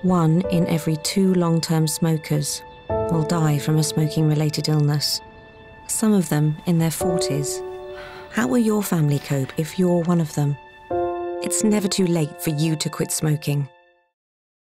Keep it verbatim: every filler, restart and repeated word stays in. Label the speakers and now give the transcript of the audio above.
Speaker 1: One in every two long-term smokers will die from a smoking-related illness, some of them in their forties. How will your family cope if you're one of them? It's never too late for you to quit smoking.